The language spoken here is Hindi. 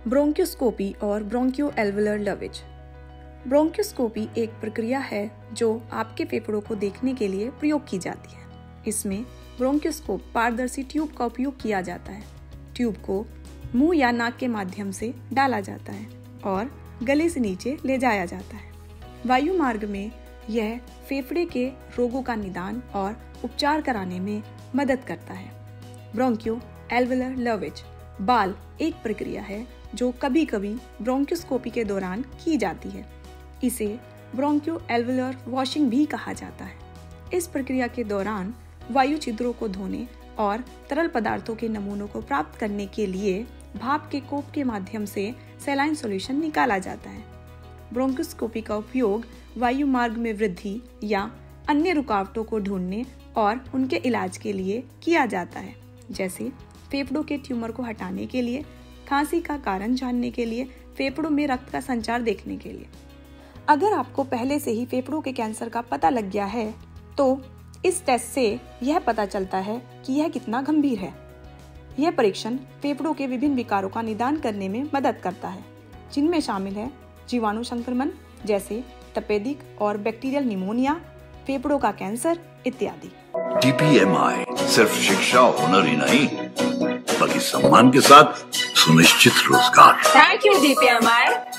ब्रोंकियोस्कोपी और ब्रोंकियोएल्वुलर लवेज। ब्रोंकियोस्कोपी एक प्रक्रिया है जो आपके फेफड़ों को देखने के लिए प्रयोग की जाती है। इसमें ब्रोंकियोस्कोप पारदर्शी ट्यूब का उपयोग किया जाता है। ट्यूब को मुंह या नाक के माध्यम से डाला जाता है और गले से नीचे ले जाया जाता है। वायु मार्ग में यह फेफड़े के रोगों का निदान और उपचार कराने में मदद करता है। ब्रोंकियोएल्वुलर लवेज बाल एक प्रक्रिया है जो कभी कभी ब्रोंकियोस्कोपी के दौरान की जाती है। इसे ब्रोंकियोएल्वुलर वॉशिंग भी कहा जाता है। इस प्रक्रिया के दौरान वायु छिद्रों को धोने और तरल पदार्थों के नमूनों को प्राप्त करने के लिए भाप के कोप के माध्यम से सैलाइन सॉल्यूशन निकाला जाता है। ब्रोंकियोस्कोपी का उपयोग वायु मार्ग में वृद्धि या अन्य रुकावटों को ढूंढने और उनके इलाज के लिए किया जाता है, जैसे फेफड़ों के ट्यूमर को हटाने के लिए, खांसी का कारण जानने के लिए, फेफड़ों में रक्त का संचार देखने के लिए। अगर आपको पहले से ही फेफड़ों के कैंसर का पता लग गया है तो इस टेस्ट से यह पता चलता है कि यह कितना गंभीर है। यह परीक्षण फेफड़ों के विभिन्न विकारों का निदान करने में मदद करता है, जिनमें शामिल है जीवाणु संक्रमण जैसे तपेदिक और बैक्टीरियल निमोनिया, फेफड़ों का कैंसर इत्यादि। DPMI सिर्फ शिक्षा और हुनर ही नहीं बल्कि सम्मान के साथ सुनिश्चित रोजगार। Thank you DPMI।